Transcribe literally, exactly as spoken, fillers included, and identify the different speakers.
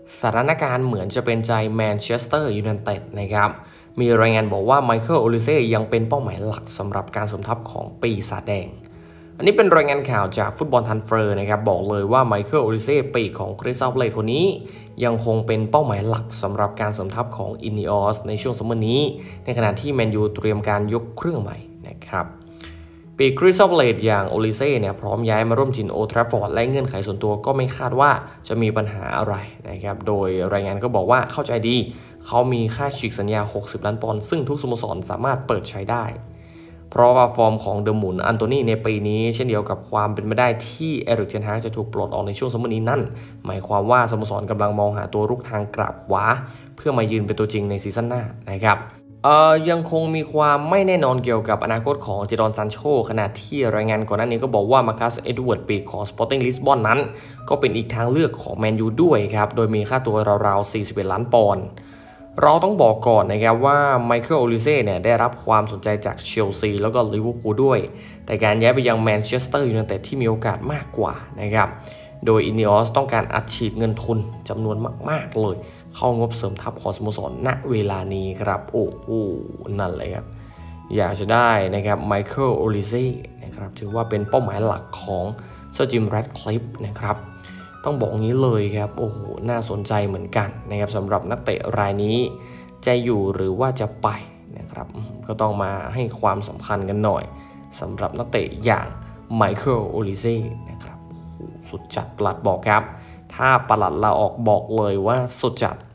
Speaker 1: สถานการณ์เหมือนจะเป็นใจแมนเชสเตอร์ยูไนเต็ดนะครับมีรายงานบอกว่าไมเคิลโอลิเซ่ยังเป็นเป้าหมายหลักสำหรับการเสริมทัพของปีศาจแดงอันนี้เป็นรายงานข่าวจากฟุตบอลทันเฟอร์นะครับบอกเลยว่าไมเคิลโอลิเซ่ปีกของคริสตัลพาเลซคนนี้ยังคงเป็นเป้าหมายหลักสำหรับการเสริมทัพของอินนิออสในช่วงซัมเมอร์นี้ในขณะที่แมนยูเตรียมการยกเครื่องใหม่นะครับปีกคริสตัลพาเลซอย่างโอลิเซ่เนี่ยพร้อมย้ายมาร่วมทีมโอลด์แทราฟฟอร์ดและเงื่อนไขส่วนตัวก็ไม่คาดว่าจะมีปัญหาอะไรนะครับโดยรายงานก็บอกว่าเข้าใจดีเขามีค่าฉีกสัญญาหกสิบล้านปอนด์ซึ่งทุกสโมสรสามารถเปิดใช้ได้เพราะว่าฟอร์มของเดอะหมุนอันโตนีในปีนี้เช่นเดียวกับความเป็นไปได้ที่เอริกเทนฮากจะถูกปลดออกในช่วงซัมเมอร์นี้นั่นหมายความว่าสโมสรกำลังมองหาตัวรุกทางกราบขวาเพื่อมายืนเป็นตัวจริงในซีซั่นหน้านะครับเอ่อยังคงมีความไม่แน่นอนเกี่ยวกับอนาคตของเจดอนซานโชขณะที่รายงานก่อนหน้านี้ก็บอกว่ามาคัสเอ็ดเวิร์ดปีกของสปอร์ติ้งลิสบอนนั้นก็เป็นอีกทางเลือกของแมนยูด้วยครับโดยมีค่าตัวราวๆสี่สิบเอ็ดล้านปอนด์เราต้องบอกก่อนนะครับว่าไมเคิลโอลิเซ่เนี่ยได้รับความสนใจจากเชลซีแล้วก็ลิเวอร์พูลด้วยแต่การย้ายไปยังแมนเชสเตอร์ยูไนเต็ดที่มีโอกาสมากกว่านะครับโดยอินนิออสต้องการอัดฉีดเงินทุนจำนวนมากๆเลยเข้างบเสริมทัพของสโมสรณเวลานี้ครับโอ้โหนั่นเลยครับอยากจะได้นะครับไมเคิลโอลิเซ่นะครับถือว่าเป็นเป้าหมายหลักของเซอร์จิมแรดคลิฟนะครับต้องบอกงี้เลยครับโอ้โหน่าสนใจเหมือนกันนะครับสำหรับนักเตะรายนี้จะอยู่หรือว่าจะไปนะครับก็ต้องมาให้ความสำคัญกันหน่อยสำหรับนักเตะอย่างไมเคิลโอลิเซ่นะครับสุดจัดปลัดบอกครับถ้าปลัดลาออกบอกเลยว่าสุดจัด